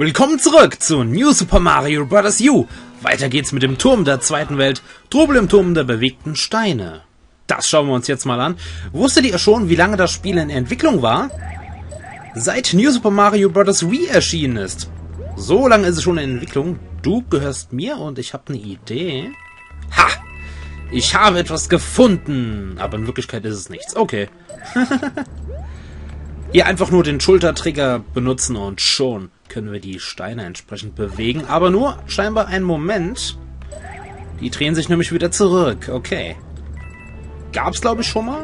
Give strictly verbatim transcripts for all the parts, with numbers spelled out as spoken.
Willkommen zurück zu New Super Mario Bros. U. Weiter geht's mit dem Turm der zweiten Welt, Trubel im Turm der bewegten Steine. Das schauen wir uns jetzt mal an. Wusstet ihr schon, wie lange das Spiel in Entwicklung war? Seit New Super Mario Bros. Wii erschienen ist. So lange ist es schon in Entwicklung. Du gehörst mir und ich habe eine Idee. Ha! Ich habe etwas gefunden. Aber in Wirklichkeit ist es nichts. Okay. Hier einfach nur den Schultertrigger benutzen und schon können wir die Steine entsprechend bewegen. Aber nur scheinbar einen Moment. Die drehen sich nämlich wieder zurück. Okay. Gab's, glaube ich, schon mal.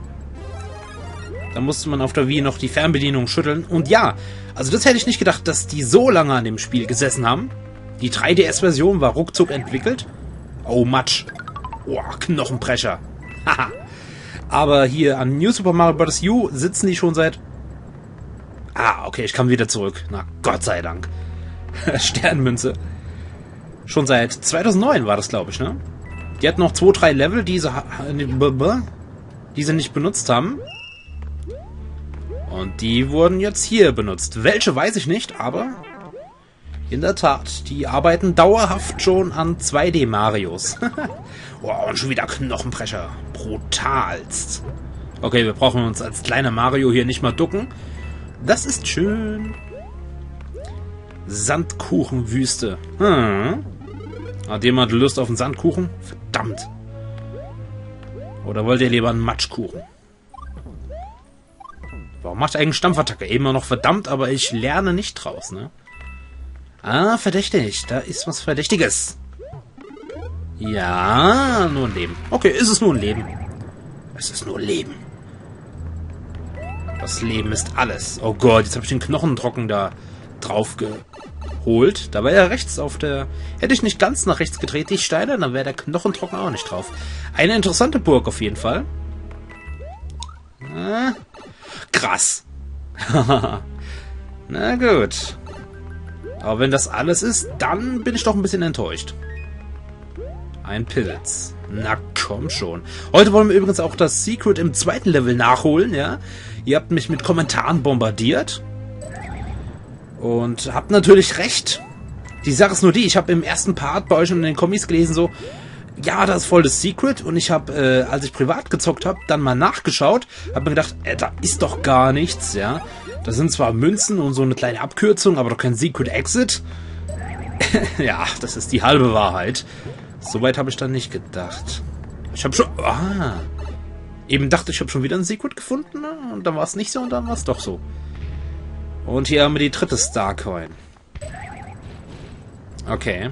Da musste man auf der Wii noch die Fernbedienung schütteln. Und ja, also das hätte ich nicht gedacht, dass die so lange an dem Spiel gesessen haben. Die drei D S-Version war ruckzuck entwickelt. Oh, Matsch. Oh, Knochenbrecher. Haha. Aber hier an New Super Mario Bros. U sitzen die schon seit... Ah, okay, ich kam wieder zurück. Na, Gott sei Dank. Sternmünze. Schon seit zweitausendneun war das, glaube ich, ne? Die hatten noch zwei, drei Level, die sie, die sie nicht benutzt haben. Und die wurden jetzt hier benutzt. Welche, weiß ich nicht, aber... In der Tat, die arbeiten dauerhaft schon an zwei D Marios. Oh, und schon wieder Knochenbrecher. Brutalst. Okay, wir brauchen uns als kleiner Mario hier nicht mal ducken. Das ist schön. Sandkuchenwüste. Hm. Hat jemand Lust auf einen Sandkuchen? Verdammt. Oder wollt ihr lieber einen Matschkuchen? Warum macht er eigentlich Stampfattacke? Eben noch verdammt, aber ich lerne nicht draus, ne? Ah, verdächtig. Da ist was Verdächtiges. Ja, nur ein Leben. Okay, ist es nur ein Leben. Es ist nur Leben. Das Leben ist alles. Oh Gott, jetzt habe ich den Knochentrocken da drauf geholt. Da war er rechts auf der... Hätte ich nicht ganz nach rechts gedreht, die Steine, dann wäre der Knochentrocken auch nicht drauf. Eine interessante Burg auf jeden Fall. Ah, krass. Na gut. Aber wenn das alles ist, dann bin ich doch ein bisschen enttäuscht. Ein Pilz. Na komm schon. Heute wollen wir übrigens auch das Secret im zweiten Level nachholen, ja. Ihr habt mich mit Kommentaren bombardiert. Und habt natürlich recht. Die Sache ist nur die, ich habe im ersten Part bei euch in den Kommis gelesen so, ja, das ist voll das Secret. Und ich habe, äh, als ich privat gezockt habe, dann mal nachgeschaut, habe mir gedacht, äh, da ist doch gar nichts, ja. Da sind zwar Münzen und so eine kleine Abkürzung, aber doch kein Secret Exit. Ja, das ist die halbe Wahrheit. Soweit habe ich dann nicht gedacht. Ich habe schon... Ah, eben dachte ich, habe schon wieder ein Secret gefunden, ne? Und dann war es nicht so und dann war es doch so. Und hier haben wir die dritte Starcoin. Okay.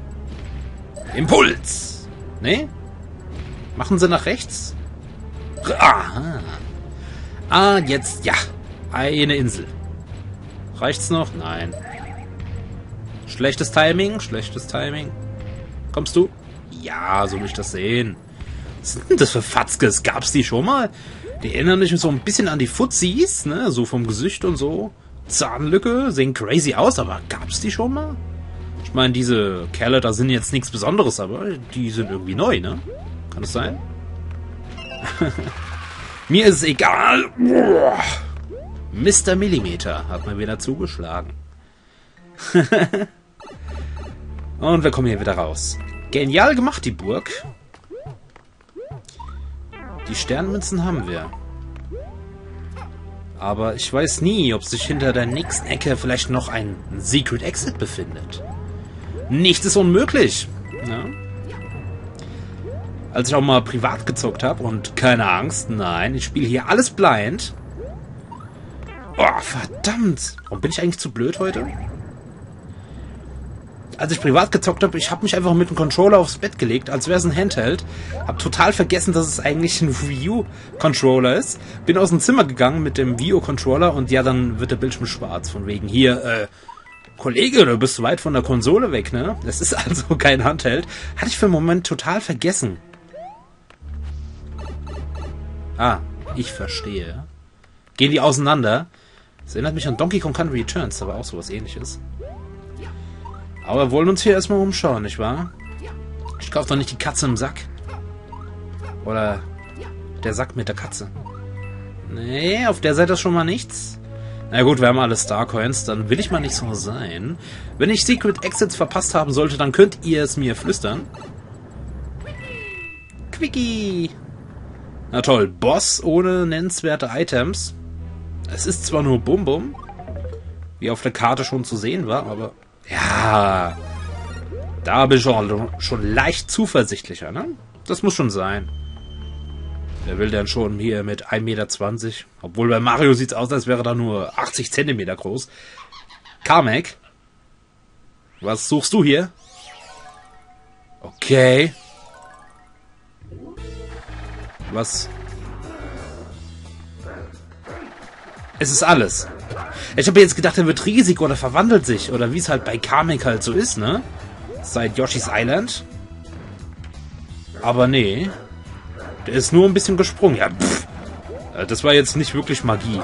Impuls! Ne? Machen sie nach rechts? Aha. Ah, jetzt, ja. Eine Insel. Reicht's noch? Nein. Schlechtes Timing, schlechtes Timing. Kommst du? Ja, so will ich das sehen. Was sind denn das für Fatzkes? Gab's die schon mal? Die erinnern mich so ein bisschen an die Fuzis, ne? So vom Gesicht und so. Zahnlücke, sehen crazy aus, aber gab's die schon mal? Ich meine, diese Kerle da sind jetzt nichts Besonderes, aber die sind irgendwie neu, ne? Kann das sein? Mir ist es egal. Mister Millimeter hat mir wieder zugeschlagen. Und wir kommen hier wieder raus. Genial gemacht, die Burg. Die Sternmünzen haben wir. Aber ich weiß nie, ob sich hinter der nächsten Ecke vielleicht noch ein Secret Exit befindet. Nichts ist unmöglich. Ja? Als ich auch mal privat gezockt habe und keine Angst, nein, ich spiele hier alles blind. Oh, verdammt. Warum bin ich eigentlich zu blöd heute? Als ich privat gezockt habe, ich habe mich einfach mit dem Controller aufs Bett gelegt, als wäre es ein Handheld. Hab total vergessen, dass es eigentlich ein Wii U-Controller ist. Bin aus dem Zimmer gegangen mit dem Wii U-Controller und ja, dann wird der Bildschirm schwarz. Von wegen, hier, äh, Kollege, du bist weit von der Konsole weg, ne? Das ist also kein Handheld. Hatte ich für einen Moment total vergessen. Ah, ich verstehe. Gehen die auseinander? Das erinnert mich an Donkey Kong Country Returns, aber auch sowas ähnliches. Aber wir wollen uns hier erstmal umschauen, nicht wahr? Ich kaufe doch nicht die Katze im Sack. Oder der Sack mit der Katze. Nee, auf der Seite ist schon mal nichts. Na gut, wir haben alle Star-Coins, dann will ich mal nicht so sein. Wenn ich Secret Exits verpasst haben sollte, dann könnt ihr es mir flüstern. Quickie! Na toll, Boss ohne nennenswerte Items. Es ist zwar nur Bum Bum, wie auf der Karte schon zu sehen war, aber ja, da bin ich schon, schon leicht zuversichtlicher, ne? Das muss schon sein. Wer will denn schon hier mit ein Meter zwanzig? Obwohl bei Mario sieht es aus, als wäre er da nur achtzig Zentimeter groß. Kamek, was suchst du hier? Okay. Was? Es ist alles. Ich habe jetzt gedacht, er wird riesig oder verwandelt sich. Oder wie es halt bei Kamek halt so ist, ne? Seit Yoshi's Island. Aber nee. Der ist nur ein bisschen gesprungen. Ja, pff. Das war jetzt nicht wirklich Magie.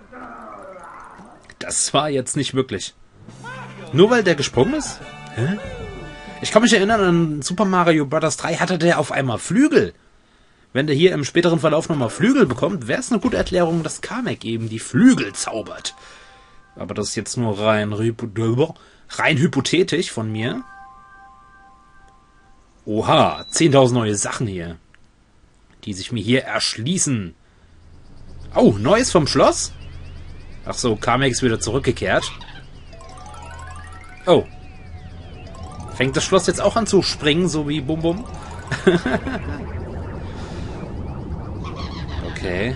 Das war jetzt nicht wirklich. Nur weil der gesprungen ist? Hä? Ich kann mich erinnern, an Super Mario Bros. drei hatte der auf einmal Flügel. Wenn der hier im späteren Verlauf nochmal Flügel bekommt, wäre es eine gute Erklärung, dass Kamek eben die Flügel zaubert. Aber das ist jetzt nur rein, rein hypothetisch von mir. Oha, zehntausend neue Sachen hier, die sich mir hier erschließen. Oh, Neues vom Schloss? Ach so, Kamek ist wieder zurückgekehrt. Oh. Fängt das Schloss jetzt auch an zu springen, so wie Bum Bum? Okay.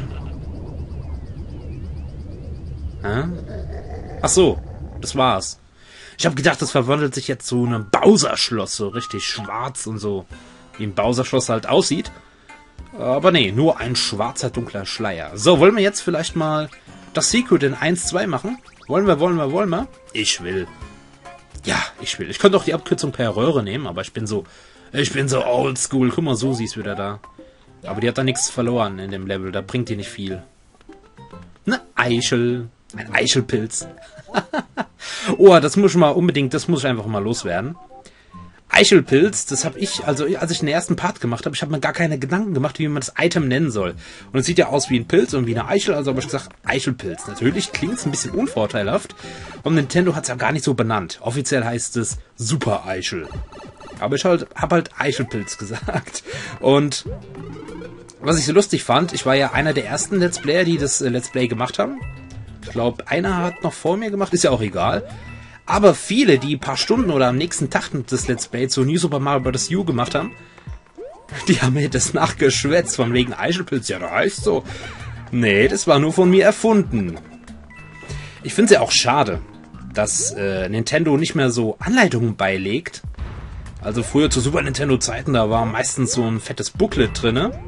Hä? Ach so, das war's. Ich habe gedacht, das verwandelt sich jetzt zu einem Bowser-Schloss, so richtig schwarz und so, wie ein Bowser-Schloss halt aussieht. Aber nee, nur ein schwarzer, dunkler Schleier. So, wollen wir jetzt vielleicht mal das Secret in eins zwei machen? Wollen wir, wollen wir, wollen wir? Ich will. Ja, ich will. Ich könnte auch die Abkürzung per Röhre nehmen, aber ich bin so, ich bin so oldschool. Guck mal, Susi ist wieder da. Aber die hat da nichts verloren in dem Level, da bringt die nicht viel. Eine Eichel. Ein Eichelpilz. Oh, das muss ich mal unbedingt, das muss ich einfach mal loswerden. Eichelpilz, das habe ich, also als ich den ersten Part gemacht habe, ich habe mir gar keine Gedanken gemacht, wie man das Item nennen soll. Und es sieht ja aus wie ein Pilz und wie eine Eichel, also habe ich gesagt, Eichelpilz. Natürlich klingt es ein bisschen unvorteilhaft und Nintendo hat es ja gar nicht so benannt. Offiziell heißt es Super Eichel. Aber ich halt, habe halt Eichelpilz gesagt. Und was ich so lustig fand, ich war ja einer der ersten Let's Player, die das äh, Let's Play gemacht haben. Ich glaube, einer hat noch vor mir gemacht, ist ja auch egal. Aber viele, die ein paar Stunden oder am nächsten Tag das Let's Play zu New Super Mario Bros. U gemacht haben, die haben mir das nachgeschwätzt, von wegen Eichelpilz. Ja, da heißt so. Nee, das war nur von mir erfunden. Ich finde es ja auch schade, dass äh, Nintendo nicht mehr so Anleitungen beilegt. Also früher zu Super Nintendo Zeiten, da war meistens so ein fettes Booklet drinne.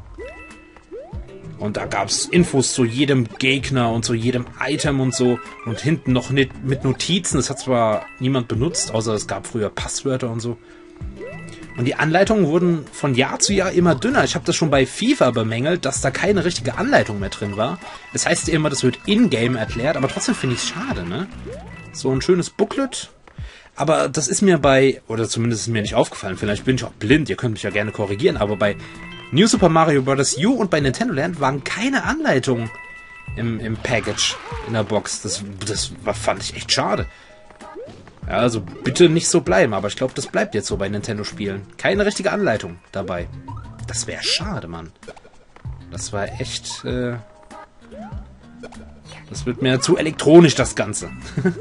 Und da gab es Infos zu jedem Gegner und zu jedem Item und so. Und hinten noch nicht mit Notizen. Das hat zwar niemand benutzt, außer es gab früher Passwörter und so. Und die Anleitungen wurden von Jahr zu Jahr immer dünner. Ich habe das schon bei FIFA bemängelt, dass da keine richtige Anleitung mehr drin war. Das heißt ja immer, das wird in-game erklärt. Aber trotzdem finde ich es schade, ne? So ein schönes Booklet. Aber das ist mir bei, oder zumindest ist mir nicht aufgefallen. Vielleicht bin ich auch blind, ihr könnt mich ja gerne korrigieren. Aber bei New Super Mario Bros. U und bei Nintendo Land waren keine Anleitungen im, im Package, in der Box. Das, das war, fand ich echt schade. Ja, also bitte nicht so bleiben, aber ich glaube, das bleibt jetzt so bei Nintendo-Spielen. Keine richtige Anleitung dabei. Das wäre schade, Mann. Das war echt, äh... das wird mir zu elektronisch, das Ganze.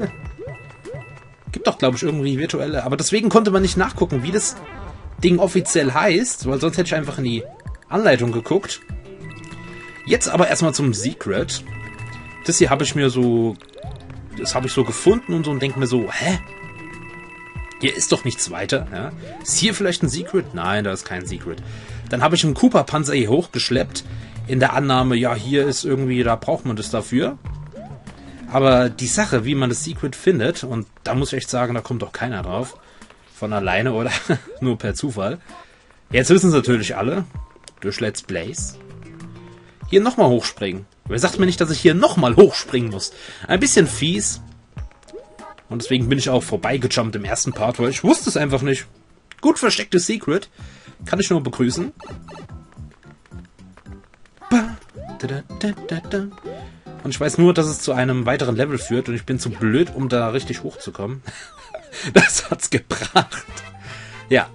Gibt doch, glaube ich, irgendwie virtuelle... Aber deswegen konnte man nicht nachgucken, wie das Ding offiziell heißt, weil sonst hätte ich einfach in die Anleitung geguckt. Jetzt aber erstmal zum Secret. Das hier habe ich mir so... Das habe ich so gefunden und so und denke mir so, hä? Hier ist doch nichts weiter. Ja? Ist hier vielleicht ein Secret? Nein, da ist kein Secret. Dann habe ich einen Koopa-Panzer hier hochgeschleppt, in der Annahme, ja, hier ist irgendwie, da braucht man das dafür. Aber die Sache, wie man das Secret findet, und da muss ich echt sagen, da kommt doch keiner drauf. Von alleine oder nur per Zufall. Jetzt wissen es natürlich alle. Durch Let's Plays. Hier nochmal hochspringen. Wer sagt mir nicht, dass ich hier nochmal hochspringen muss? Ein bisschen fies. Und deswegen bin ich auch vorbeigejumpt im ersten Part, weil ich wusste es einfach nicht. Gut verstecktes Secret. Kann ich nur begrüßen. Und ich weiß nur, dass es zu einem weiteren Level führt und ich bin zu blöd, um da richtig hochzukommen. Das hat's gebracht. Ja.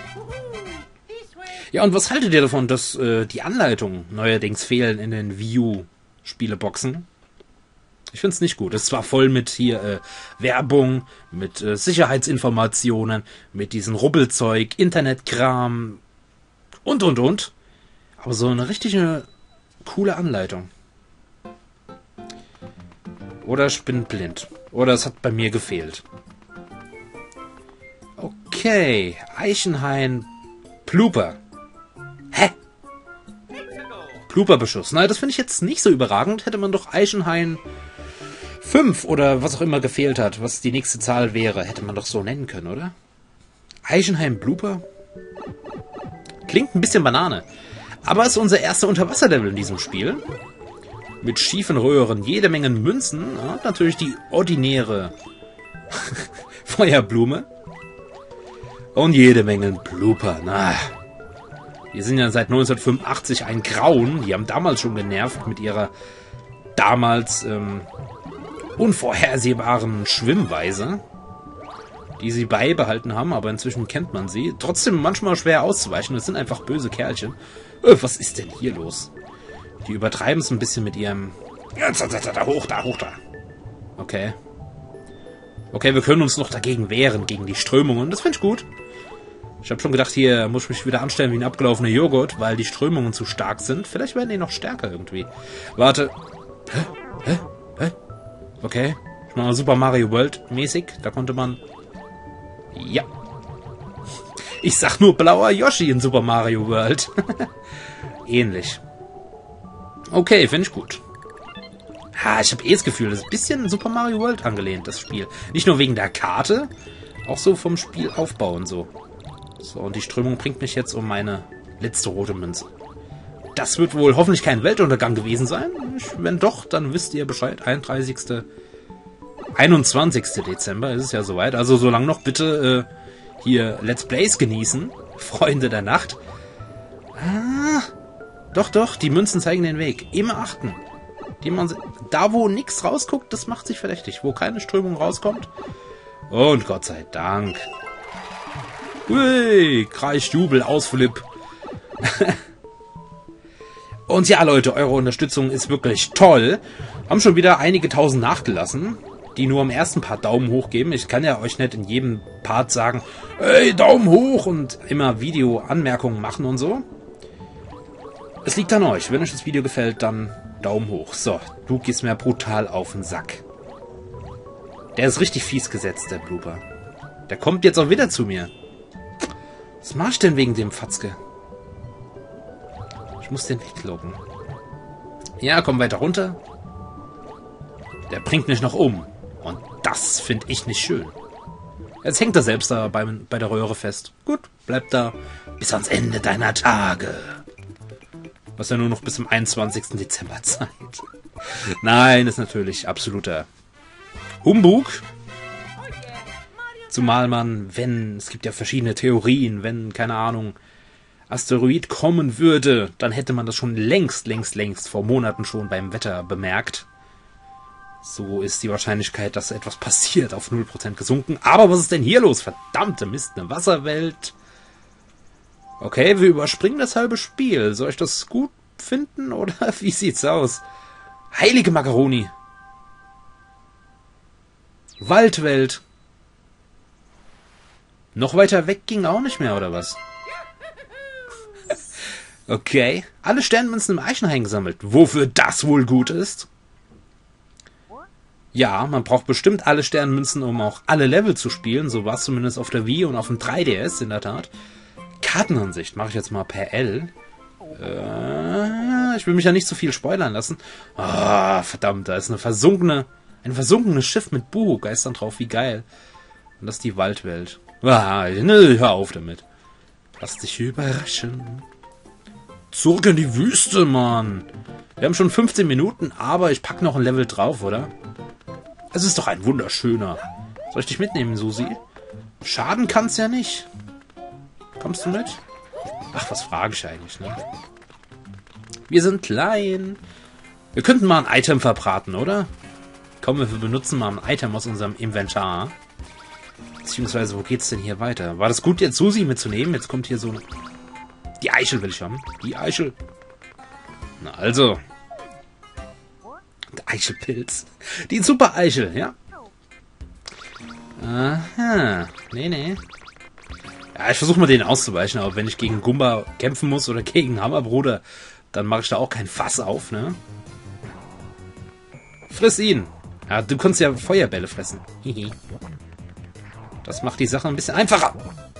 Ja, und was haltet ihr davon, dass äh, die Anleitungen neuerdings fehlen in den Wii U-Spieleboxen? Ich find's nicht gut. Es ist zwar voll mit hier äh, Werbung, mit äh, Sicherheitsinformationen, mit diesem Rubbelzeug, Internetkram und, und, und. Aber so eine richtige coole Anleitung. Oder ich bin blind. Oder es hat bei mir gefehlt. Okay. Eichenhain Blooper. Hä? Blooper-Beschuss. Nein, das finde ich jetzt nicht so überragend. Hätte man doch Eichenhain fünf oder was auch immer gefehlt hat, was die nächste Zahl wäre, hätte man doch so nennen können, oder? Eichenhain Blooper? Klingt ein bisschen Banane. Aber ist unser erster Unterwasserlevel in diesem Spiel. Mit schiefen Röhren, jede Menge Münzen und natürlich die ordinäre Feuerblume. Und jede Menge Blooper. Na, die sind ja seit neunzehnhundertfünfundachtzig ein Grauen. Die haben damals schon genervt mit ihrer damals ähm, unvorhersehbaren Schwimmweise, die sie beibehalten haben, aber inzwischen kennt man sie. Trotzdem manchmal schwer auszuweichen. Das sind einfach böse Kerlchen. Öh, was ist denn hier los? Die übertreiben es ein bisschen mit ihrem... Ja, da, da, da, hoch, da, hoch, da. Okay. Okay, wir können uns noch dagegen wehren, gegen die Strömungen. Das finde ich gut. Ich habe schon gedacht, hier muss ich mich wieder anstellen wie ein abgelaufener Joghurt, weil die Strömungen zu stark sind. Vielleicht werden die noch stärker irgendwie. Warte. Hä? Hä? Hä? Okay. Ich mache mal Super Mario World mäßig. Da konnte man... Ja. Ich sag nur blauer Yoshi in Super Mario World. Ähnlich. Okay, finde ich gut. Ha, ich habe eh das Gefühl, das ist ein bisschen Super Mario World angelehnt, das Spiel. Nicht nur wegen der Karte, auch so vom Spielaufbau und so. So, und die Strömung bringt mich jetzt um meine letzte rote Münze. Das wird wohl hoffentlich kein Weltuntergang gewesen sein. Wenn doch, dann wisst ihr Bescheid. einunddreißigster einundzwanzigster Dezember ist es ja soweit. Also solange noch bitte äh, hier Let's Plays genießen. Freunde der Nacht. Ah, doch, doch, die Münzen zeigen den Weg. Immer achten. Die man, da, wo nichts rausguckt, das macht sich verdächtig. Wo keine Strömung rauskommt. Und Gott sei Dank. Hui, Kreis, Jubel, Ausflip. Und ja, Leute, eure Unterstützung ist wirklich toll. Haben schon wieder einige tausend nachgelassen, die nur am ersten Part Daumen hoch geben. Ich kann ja euch nicht in jedem Part sagen, hey, Daumen hoch und immer Video-Anmerkungen machen und so. Es liegt an euch. Wenn euch das Video gefällt, dann Daumen hoch. So, du gehst mir brutal auf den Sack. Der ist richtig fies gesetzt, der Blooper. Der kommt jetzt auch wieder zu mir. Was mach ich denn wegen dem Fatzke? Ich muss den weglocken. Ja, komm weiter runter. Der bringt mich noch um. Und das finde ich nicht schön. Jetzt hängt er selbst da bei, bei der Röhre fest. Gut, bleib da bis ans Ende deiner Tage. Was ja nur noch bis zum einundzwanzigsten Dezember Zeit. Nein, ist natürlich absoluter Humbug. Zumal man, wenn, es gibt ja verschiedene Theorien, wenn, keine Ahnung, Asteroid kommen würde, dann hätte man das schon längst, längst, längst vor Monaten schon beim Wetter bemerkt. So ist die Wahrscheinlichkeit, dass etwas passiert, auf null Prozent gesunken. Aber was ist denn hier los? Verdammte Mist, eine Wasserwelt. Okay, wir überspringen das halbe Spiel. Soll ich das gut finden oder wie sieht's aus? Heilige Macaroni. Waldwelt. Noch weiter weg ging auch nicht mehr, oder was? Okay. Alle Sternmünzen im Eichenhain gesammelt. Wofür das wohl gut ist? Ja, man braucht bestimmt alle Sternmünzen, um auch alle Level zu spielen. So war es zumindest auf der Wii und auf dem drei D S in der Tat. Kartenansicht mache ich jetzt mal per L. Äh, ich will mich ja nicht zu viel spoilern lassen. Ah, oh, verdammt, da ist eine versunkene, ein versunkenes Schiff mit Buhu-Geistern drauf. Wie geil. Und das ist die Waldwelt. Ah, ne, hör auf damit. Lass dich überraschen. Zurück in die Wüste, Mann. Wir haben schon fünfzehn Minuten, aber ich pack noch ein Level drauf, oder? Es ist doch ein wunderschöner. Soll ich dich mitnehmen, Susi? Schaden kann's ja nicht. Kommst du mit? Ach, was frage ich eigentlich, ne? Wir sind klein. Wir könnten mal ein Item verbraten, oder? Komm, wir benutzen mal ein Item aus unserem Inventar. Beziehungsweise, wo geht's denn hier weiter? War das gut, jetzt Susi mitzunehmen? Jetzt kommt hier so... Die Eichel will ich haben. Die Eichel. Na also. Der Eichelpilz. Die Super-Eichel, ja. Aha. Nee, nee. Ja, ich versuche mal den auszuweichen, aber wenn ich gegen Gumba kämpfen muss oder gegen Hammerbruder, dann mache ich da auch kein Fass auf, ne? Friss ihn! Ja, du kannst ja Feuerbälle fressen. Hihi. Das macht die Sache ein bisschen einfacher.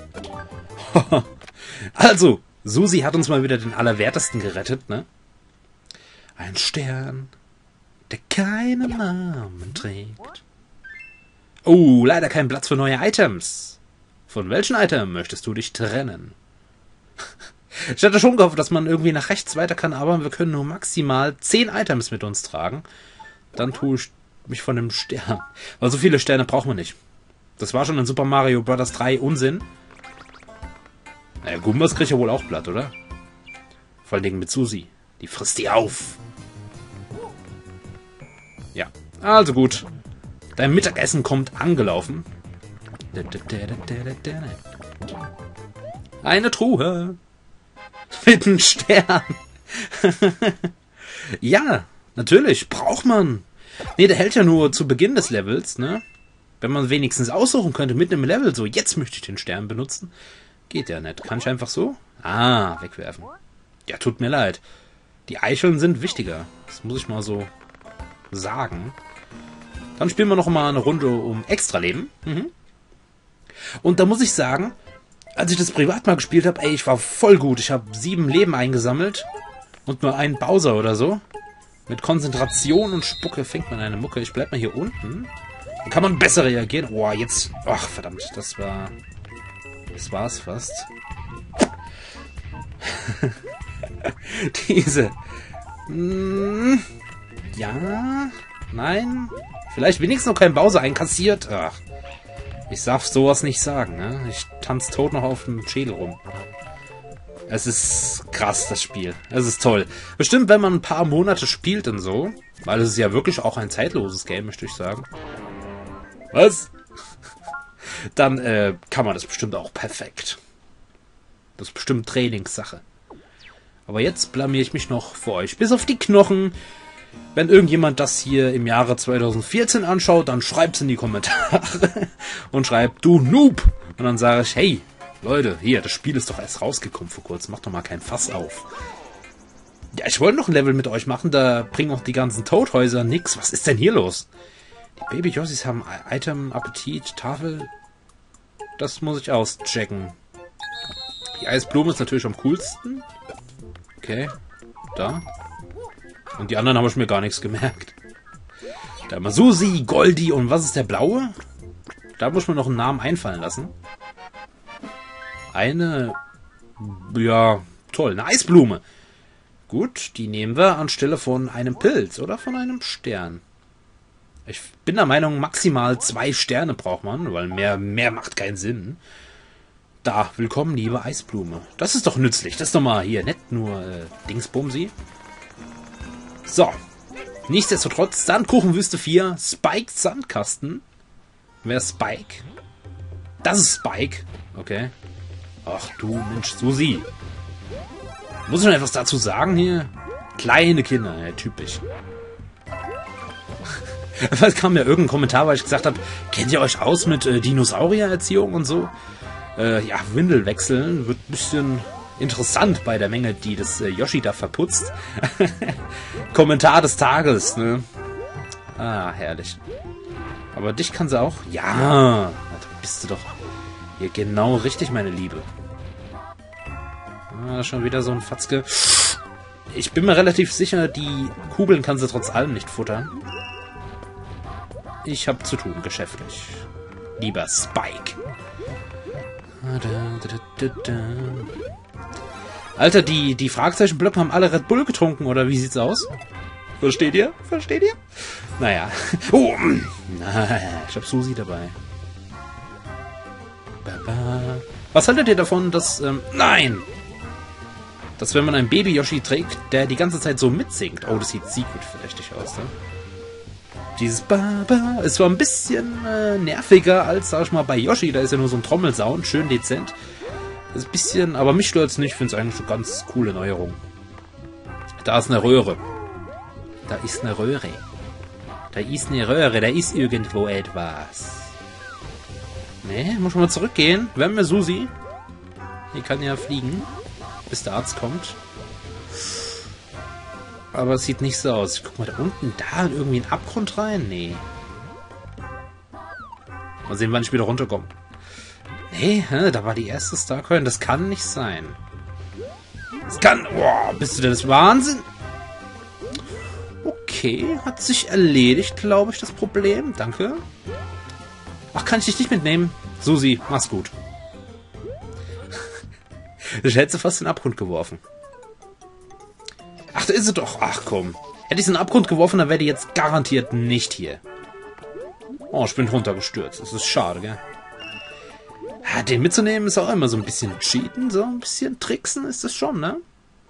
Also, Susi hat uns mal wieder den Allerwertesten gerettet, ne? Ein Stern, der keinen Namen trägt. Oh, leider kein Platz für neue Items. Von welchen Item möchtest du dich trennen? Ich hatte schon gehofft, dass man irgendwie nach rechts weiter kann, aber wir können nur maximal zehn Items mit uns tragen. Dann tue ich mich von dem Stern. Weil so viele Sterne braucht man nicht. Das war schon in Super Mario Bros. drei Unsinn. Naja, Gumbas kriegt ja wohl auch Blatt, oder? Vor allen Dingen mit Susi. Die frisst die auf. Ja, also gut. Dein Mittagessen kommt angelaufen. Eine Truhe. Mit einem Stern. Ja, natürlich. Braucht man. Nee, der hält ja nur zu Beginn des Levels, ne? Wenn man wenigstens aussuchen könnte mit einem Level, so, jetzt möchte ich den Stern benutzen. Geht ja nicht. Kann ich einfach so? Ah, wegwerfen. Ja, tut mir leid. Die Eicheln sind wichtiger. Das muss ich mal so sagen. Dann spielen wir noch mal eine Runde um Extra-Leben. Mhm. Und da muss ich sagen, als ich das privat mal gespielt habe, ey, ich war voll gut. Ich habe sieben Leben eingesammelt und nur einen Bowser oder so. Mit Konzentration und Spucke fängt man eine Mucke. Ich bleib mal hier unten. Dann kann man besser reagieren. Oh, jetzt... Ach, verdammt, das war... Das war's fast. Diese... Mm, ja... Nein... Vielleicht wenigstens noch kein Bowser einkassiert. Ach, ich darf sowas nicht sagen, ne? Ich tanze tot noch auf dem Schädel rum. Es ist krass, das Spiel. Es ist toll. Bestimmt, wenn man ein paar Monate spielt und so, weil es ist ja wirklich auch ein zeitloses Game, möchte ich sagen. Was? Dann äh, kann man das bestimmt auch perfekt. Das ist bestimmt Trainingssache. Aber jetzt blamier ich mich noch für euch. Bis auf die Knochen. Wenn irgendjemand das hier im Jahre zweitausendvierzehn anschaut, dann schreibt's in die Kommentare und schreibt, du Noob! Und dann sage ich, hey, Leute, hier, das Spiel ist doch erst rausgekommen vor kurzem, macht doch mal kein Fass auf. Ja, ich wollte noch ein Level mit euch machen, da bringen auch die ganzen Toadhäuser nix. Was ist denn hier los? Die Baby Jossis haben Item, Appetit, Tafel. Das muss ich auschecken. Die Eisblume ist natürlich am coolsten. Okay, da. Und die anderen habe ich mir gar nichts gemerkt. Da haben wir Susi, Goldi und was ist der blaue? Da muss man noch einen Namen einfallen lassen. Eine... Ja, toll, eine Eisblume. Gut, die nehmen wir anstelle von einem Pilz oder von einem Stern. Ich bin der Meinung, maximal zwei Sterne braucht man, weil mehr, mehr macht keinen Sinn. Da, willkommen, liebe Eisblume. Das ist doch nützlich. Das ist doch mal hier, nicht nur äh, Dingsbumsi. So, nichtsdestotrotz, Sandkuchenwüste vier, Spike Sandkasten. Wer ist Spike? Das ist Spike. Okay. Ach du Mensch, Susi. Muss ich noch etwas dazu sagen hier? Kleine Kinder, ja, typisch. Es kam ja irgendein Kommentar, weil ich gesagt habe, kennt ihr euch aus mit äh, Dinosauriererziehung und so? Äh, ja, Windel wechseln wird ein bisschen... interessant bei der Menge, die das äh, Yoshi da verputzt. Kommentar des Tages, ne? Ah, herrlich. Aber dich kann sie auch? Ja, da bist du doch hier genau richtig, meine Liebe. Ah, schon wieder so ein Fatzke. Ich bin mir relativ sicher, die Kugeln kann sie trotz allem nicht futtern. Ich habe zu tun, geschäftlich. Lieber Spike. Alter, die, die Fragezeichenblöcke haben alle Red Bull getrunken, oder wie sieht's aus? Versteht ihr? Versteht ihr? Naja. Oh, ich hab Susi dabei. Was haltet ihr davon, dass... Ähm, nein! dass wenn man einen Baby-Yoshi trägt, der die ganze Zeit so mitsingt. Oh, das sieht Secret verdächtig aus, ne? Dieses Ba-Ba ist zwar ein bisschen äh, nerviger als, sag ich mal, bei Yoshi. Da ist ja nur so ein Trommelsound, schön dezent. Das ist ein bisschen, aber mich stört es nicht. Ich finde es eigentlich eine ganz coole Neuerung. Da ist eine Röhre. Da ist eine Röhre. Da ist eine Röhre. Da ist irgendwo etwas. Ne, muss mal zurückgehen. Wir haben ja Susi. Die kann ja fliegen, bis der Arzt kommt. Aber es sieht nicht so aus. Ich guck mal, da unten, da irgendwie ein Abgrund rein? Nee. Mal sehen, wann ich wieder runterkomme. Nee, da war die erste Starcoin. Das kann nicht sein. Das kann... Boah, bist du denn das Wahnsinn? Okay, hat sich erledigt, glaube ich, das Problem. Danke. Ach, kann ich dich nicht mitnehmen? Susi, mach's gut. Ich hätte sie fast in den Abgrund geworfen. Ach, da ist sie doch. Ach komm. Hätte ich sie in den Abgrund geworfen, dann wäre die jetzt garantiert nicht hier. Oh, ich bin runtergestürzt. Das ist schade, gell? Ja, den mitzunehmen ist auch immer so ein bisschen cheaten, so ein bisschen tricksen ist das schon, ne?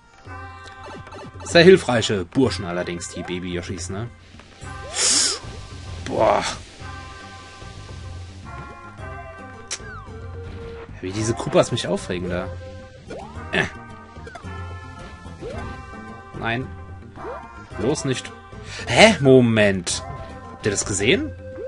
Sehr hilfreiche Burschen allerdings, die Baby-Yoshis, ne? Boah. Wie diese Koopas mich aufregen da. Äh. Nein. Bloß nicht. Hä? Moment. Habt ihr das gesehen?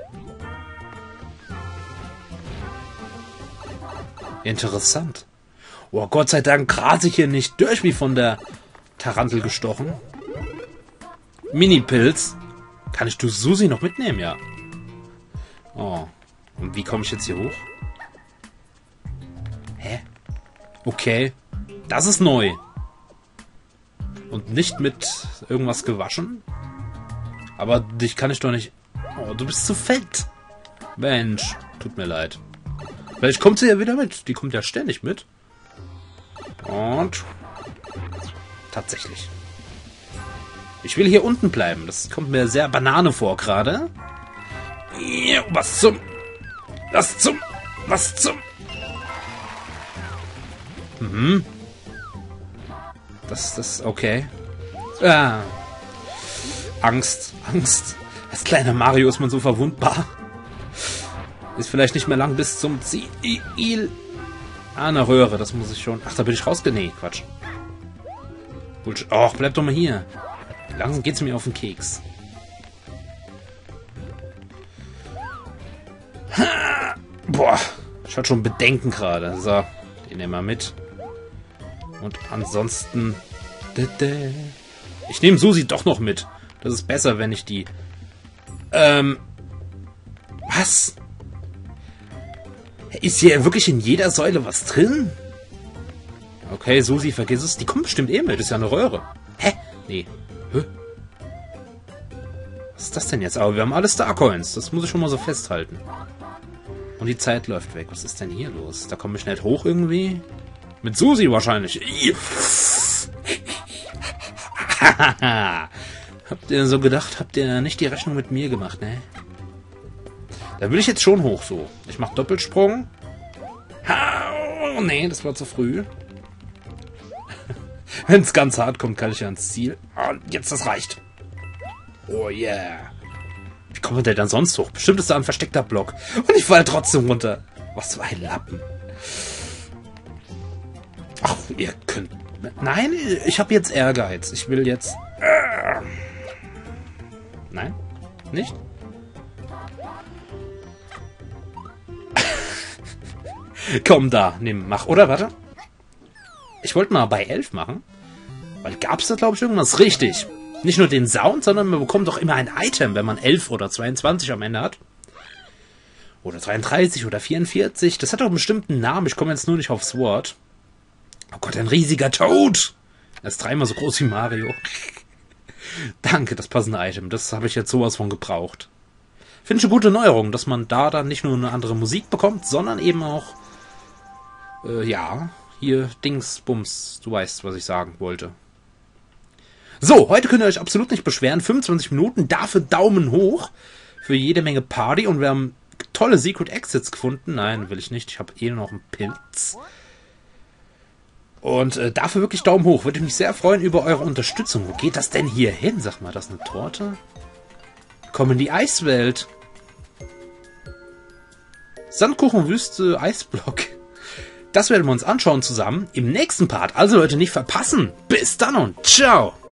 Interessant. Oh, Gott sei Dank grase ich hier nicht durch wie von der Tarantel gestochen. Mini-Pilz. Kann ich du Susi noch mitnehmen? Ja. Oh. Und wie komme ich jetzt hier hoch? Hä? Okay. Das ist neu. Und nicht mit irgendwas gewaschen? Aber dich kann ich doch nicht... Oh, du bist zu fett. Mensch, tut mir leid. Vielleicht kommt sie ja wieder mit. Die kommt ja ständig mit. Und... Tatsächlich. Ich will hier unten bleiben. Das kommt mir sehr Banane vor gerade. Was zum... Was zum... Was zum... Mhm. Das, das, okay. Ah. Angst, Angst. Als kleiner Mario ist man so verwundbar. Ist vielleicht nicht mehr lang bis zum Ziel. Ah, eine Röhre, das muss ich schon. Ach, da bin ich rausge... Nee, Quatsch. Och, bleib doch mal hier. Langsam geht's mir auf den Keks. Ha! Boah, ich hatte schon Bedenken gerade. So, den nehmen wir mit. Und ansonsten... Ich nehme Susi doch noch mit. Das ist besser, wenn ich die... Ähm... Was? Ist hier wirklich in jeder Säule was drin? Okay, Susi, vergiss es. Die kommt bestimmt eh mit. Das ist ja eine Röhre. Hä? Nee. Hä? Was ist das denn jetzt? Aber wir haben alle Starcoins. Das muss ich schon mal so festhalten. Und die Zeit läuft weg. Was ist denn hier los? Da komme ich nicht hoch irgendwie. Mit Susi wahrscheinlich. Habt ihr so gedacht? Habt ihr nicht die Rechnung mit mir gemacht, ne? Da will ich jetzt schon hoch so. Ich mache Doppelsprung. Oh, nee, das war zu früh. Wenn es ganz hart kommt, kann ich ja ans Ziel. Oh, jetzt, das reicht. Oh yeah. Wie kommt der dann sonst hoch? Bestimmt ist da ein versteckter Block. Und ich falle trotzdem runter. Was für ein Lappen. Ach, ihr könnt... Nein, ich habe jetzt Ehrgeiz. Ich will jetzt... Nein? Nicht? Komm da, nimm, mach. Oder, warte. Ich wollte mal bei elf machen. Weil gab's da, glaube ich, irgendwas richtig. Nicht nur den Sound, sondern man bekommt doch immer ein Item, wenn man elf oder zweiundzwanzig am Ende hat. Oder dreiunddreißig oder vierundvierzig. Das hat doch einen bestimmten Namen. Ich komme jetzt nur nicht aufs Wort. Oh Gott, ein riesiger Toad. Er ist dreimal so groß wie Mario. Danke, das passende Item. Das habe ich jetzt sowas von gebraucht. Finde ich eine gute Neuerung, dass man da dann nicht nur eine andere Musik bekommt, sondern eben auch, äh, ja, hier Dings, Bums, du weißt, was ich sagen wollte. So, heute könnt ihr euch absolut nicht beschweren. fünfundzwanzig Minuten, dafür Daumen hoch für jede Menge Party. Und wir haben tolle Secret Exits gefunden. Nein, will ich nicht. Ich habe eh noch einen Pilz. Und äh, dafür wirklich Daumen hoch. Würde mich sehr freuen über eure Unterstützung. Wo geht das denn hier hin? Sag mal, das ist eine Torte? Komm in die Eiswelt. Sandkuchenwüste, Eisblock. Das werden wir uns anschauen zusammen im nächsten Part. Also Leute, nicht verpassen. Bis dann und ciao.